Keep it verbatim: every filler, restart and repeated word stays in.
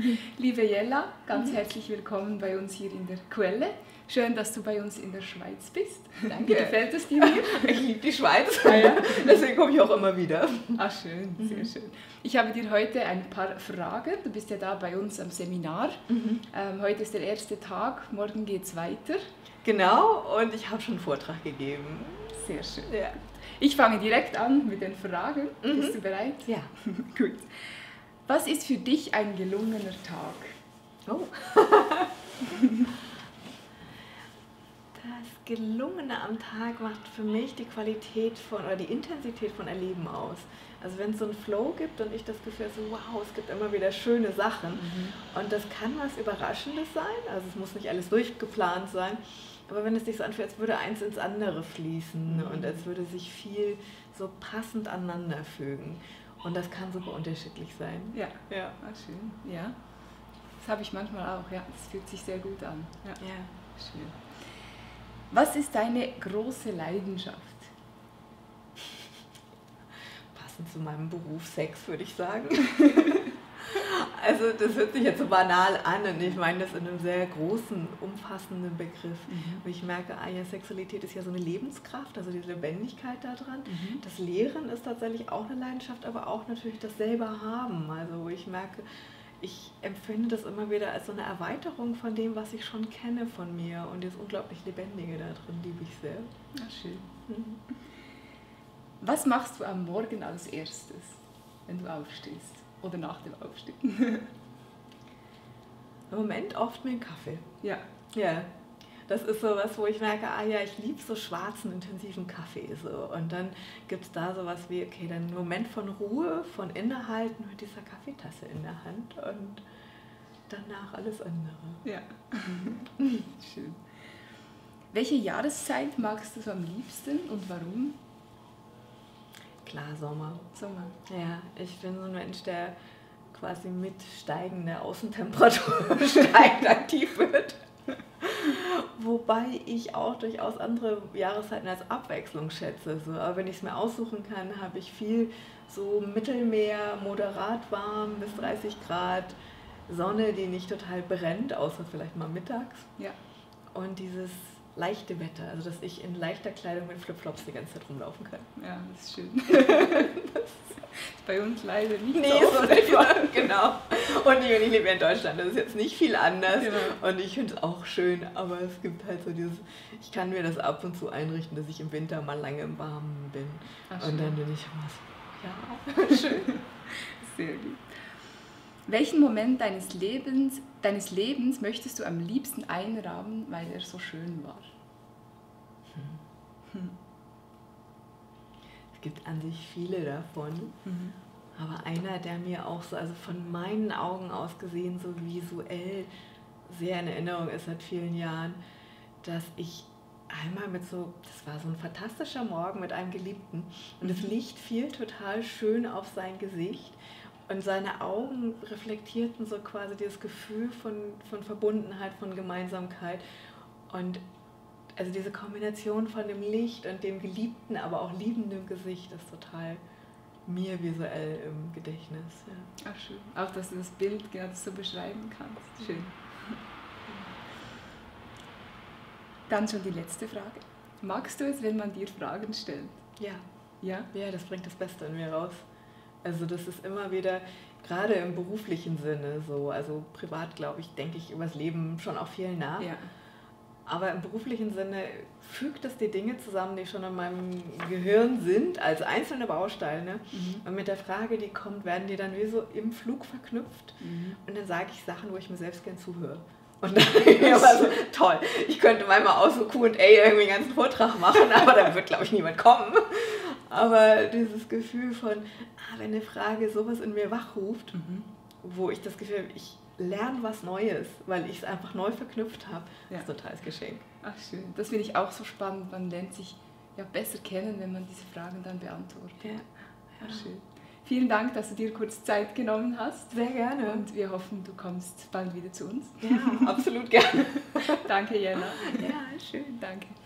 Liebe Jella, ganz herzlich willkommen bei uns hier in der Quelle. Schön, dass du bei uns in der Schweiz bist. Danke. Wie gefällt es dir hier? Ich liebe die Schweiz, ah, ja. Deswegen komme ich auch immer wieder. Ah, schön, sehr mhm. schön. Ich habe dir heute ein paar Fragen. Du bist ja da bei uns am Seminar. Mhm. Ähm, heute ist der erste Tag, morgen geht es weiter. Genau, und ich habe schon einen Vortrag gegeben. Sehr schön. Ja. Ich fange direkt an mit den Fragen. Mhm. Bist du bereit? Ja. Gut. Was ist für dich ein gelungener Tag? Oh. Das Gelungene am Tag macht für mich die Qualität von oder die Intensität von Erleben aus. Also wenn es so einen Flow gibt und ich das Gefühl habe, so, wow, es gibt immer wieder schöne Sachen. Mhm. Und das kann was Überraschendes sein, also es muss nicht alles durchgeplant sein, aber wenn es sich so anfühlt, als würde eins ins andere fließen mhm. und als würde sich viel so passend aneinander fügen. Und das kann super unterschiedlich sein. Ja, ja. Ah, schön. Ja. Das habe ich manchmal auch, ja. Das fühlt sich sehr gut an. Ja. Ja. Schön. Was ist deine große Leidenschaft? Passend zu meinem Beruf Sex, würde ich sagen. Also das hört sich jetzt so banal an und ich meine das in einem sehr großen, umfassenden Begriff. Mhm. Ich merke, ah ja, Sexualität ist ja so eine Lebenskraft, also die Lebendigkeit da dran. Mhm. Das Lehren ist tatsächlich auch eine Leidenschaft, aber auch natürlich das selber haben. Also ich merke, ich empfinde das immer wieder als so eine Erweiterung von dem, was ich schon kenne von mir. Und das unglaublich Lebendige da drin liebe ich sehr. Ja, schön. Mhm. Was machst du am Morgen als erstes, wenn du aufstehst? Oder nach dem Aufstehen? Im Moment oft mit dem Kaffee. Ja. Ja. Das ist so was, wo ich merke, ah ja, ich liebe so schwarzen, intensiven Kaffee. So. Und dann gibt es da so was wie, okay, dann einen Moment von Ruhe, von Innehalten mit dieser Kaffeetasse in der Hand und danach alles andere. Ja. Schön. Welche Jahreszeit magst du so am liebsten und warum? Klar, Sommer. Sommer. Ja, ich bin so ein Mensch, der quasi mit steigender Außentemperatur steigend aktiv wird. Wobei ich auch durchaus andere Jahreszeiten als Abwechslung schätze. So, aber wenn ich es mir aussuchen kann, habe ich viel so Mittelmeer, moderat warm bis dreißig Grad, Sonne, die nicht total brennt, außer vielleicht mal mittags. Ja. Und dieses leichte Wetter, also dass ich in leichter Kleidung mit Flipflops die ganze Zeit rumlaufen kann. Ja, das ist schön. Das ist bei uns leider nicht nee, so. So nicht, genau. Und ich, ich lebe in Deutschland, das ist jetzt nicht viel anders. Genau. Und ich finde es auch schön, aber es gibt halt so dieses, ich kann mir das ab und zu einrichten, dass ich im Winter mal lange im Warmen bin. Ach, und dann bin ich immer so, ja, schön. Sehr gut. Welchen Moment deines Lebens, deines Lebens möchtest du am liebsten einrahmen, weil er so schön war? Hm. Hm. Es gibt an sich viele davon, mhm. aber einer, der mir auch so, also von meinen Augen aus gesehen, so visuell sehr in Erinnerung ist seit vielen Jahren, dass ich einmal mit so, das war so ein fantastischer Morgen mit einem Geliebten und das Licht fiel total schön auf sein Gesicht. Und seine Augen reflektierten so quasi dieses Gefühl von, von Verbundenheit, von Gemeinsamkeit. Und also diese Kombination von dem Licht und dem geliebten, aber auch liebenden Gesicht ist total mir visuell im Gedächtnis. Ja. Ach, schön. Auch, dass du das Bild gerade so beschreiben kannst. Schön. Dann schon die letzte Frage. Magst du es, wenn man dir Fragen stellt? Ja. Ja? Ja, das bringt das Beste in mir raus. Also das ist immer wieder, gerade im beruflichen Sinne so, also privat glaube ich, denke ich über das Leben schon auch viel nach. Ja. Aber im beruflichen Sinne fügt es die Dinge zusammen, die schon in meinem Gehirn sind, als einzelne Bausteine. Mhm. Und mit der Frage, die kommt, werden die dann wie so im Flug verknüpft. Mhm. Und dann sage ich Sachen, wo ich mir selbst gern zuhöre. Und dann war so, toll, ich könnte manchmal auch so Q und A irgendwie einen ganzen Vortrag machen, aber da wird, glaube ich, niemand kommen. Aber dieses Gefühl von, ah, wenn eine Frage sowas in mir wachruft, mhm. wo ich das Gefühl habe, ich lerne was Neues, weil ich es einfach neu verknüpft habe, ja. Das ist ein totales Geschenk. Ach schön, das finde ich auch so spannend, man lernt sich ja besser kennen, wenn man diese Fragen dann beantwortet. Ja. Ja. Ach schön. Vielen Dank, dass du dir kurz Zeit genommen hast. Sehr gerne. Und wir hoffen, du kommst bald wieder zu uns. Ja, absolut gerne. Danke, Jella. Ja, schön. Danke.